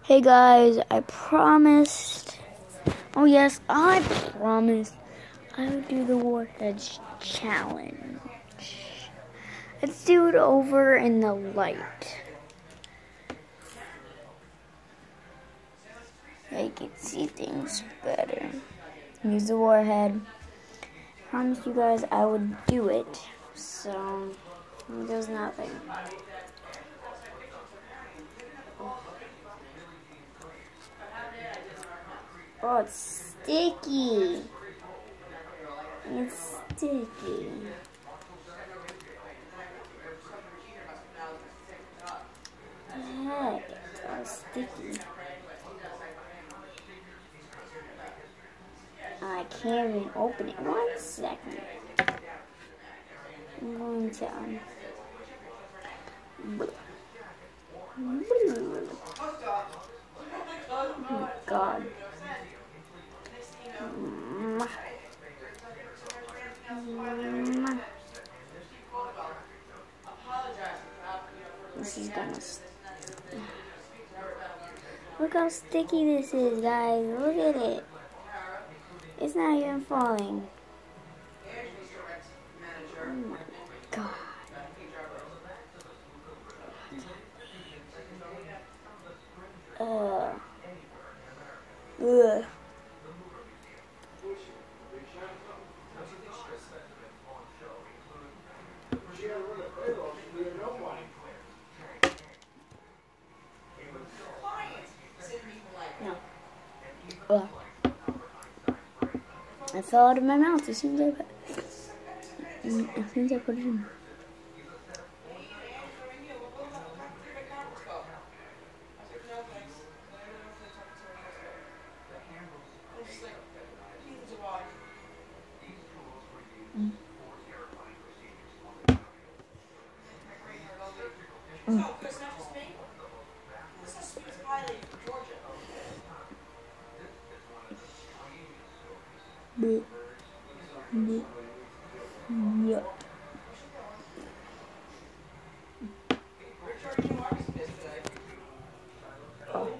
Hey guys, I promised, oh yes, I promised I would do the Warhead challenge. Let's do it over in the light. So you can see things better. Use the Warhead. Promised you guys I would do it, so there's nothing. Oh, it's sticky. It's sticky. Heck, it's all sticky. I can't even open it. 1 second. I'm going to oh my god. This is gonna look how sticky this is, guys. Look at it. It's not even falling. Oh my god. Ugh. No. Ugh. It fell out of my mouth as soon as I put it in. Yeah. Oh.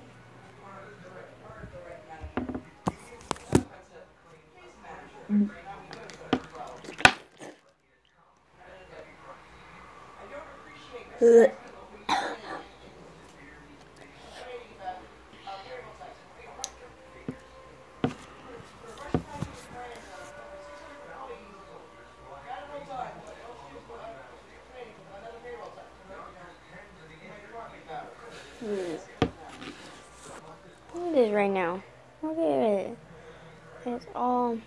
Look at it right now. Look at it. It's all.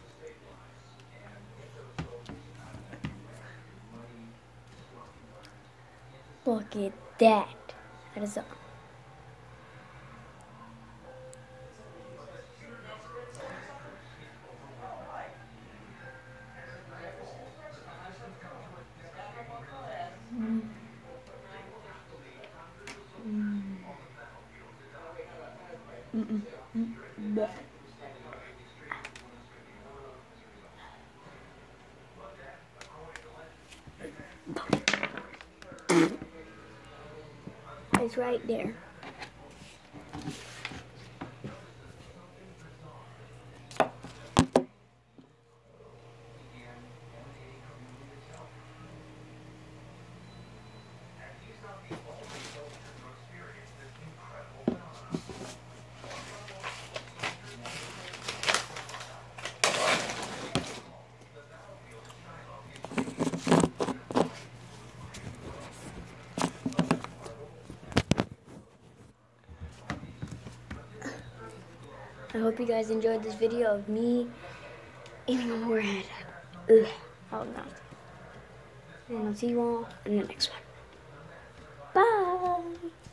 Look at that. That is all. It's right there. I hope you guys enjoyed this video of me eating a Warhead. Ugh. Oh no. And I'll see you all in the next one. Bye.